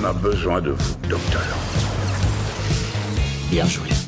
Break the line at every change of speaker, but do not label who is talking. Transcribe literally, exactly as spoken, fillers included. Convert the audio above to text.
On a besoin de vous, docteur.
Bien joué.